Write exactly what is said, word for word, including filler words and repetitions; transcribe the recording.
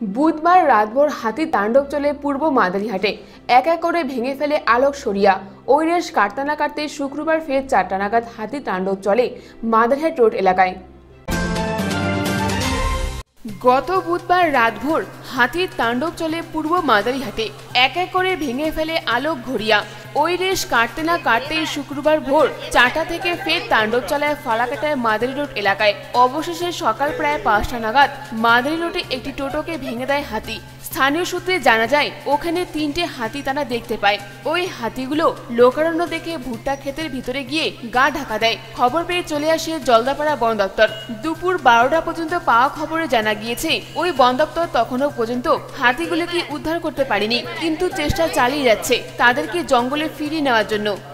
বুধবার রাতভর হাতি তাণ্ডব চলে পূর্ব মাদারিহাটে। এক এক করে ভেঙে ফেলে আলোক সরিয়া। ওই রেশ কাটতে না কাটতে শুক্রবার ফের চারটা নাগাদ হাতি তাণ্ডব চলে মাদারিহাট রোড এলাকায়। গত বুধবার রাতভর হাতির তাণ্ডব চলে পূর্ব মাদারিহাটে। এক এক করে ভেঙে ফেলে আলোক ঘড়িয়া। ওই রেশ কাটতে না কাটতেই শুক্রবার ভোর চারটা থেকে ফের তাণ্ডব চালায় ফালাকাটায় মাদারি রোড এলাকায়। অবশেষে সকাল প্রায় পাঁচটা নাগাদ মাদারি রোডে একটি টোটোকে ভেঙে দেয় হাতি। স্থানীয় সূত্রে জানা যায়, ওখানে তিনটে হাতি তারা দেখতে পায়। ওই হাতিগুলো লোকারণ্য দেখে ভুট্টা ক্ষেতের ভিতরে গিয়ে গা ঢাকা দেয়। খবর পেয়ে চলে আসে জলদাপাড়া বন দপ্তর। দুপুর বারোটা পর্যন্ত পাওয়া খবরে জানা গিয়েছে, ওই বন দপ্তর তখনও পর্যন্ত হাতিগুলোকে উদ্ধার করতে পারেনি, কিন্তু চেষ্টা চালিয়ে যাচ্ছে তাদেরকে জঙ্গলে ফিরিয়ে নেওয়ার জন্য।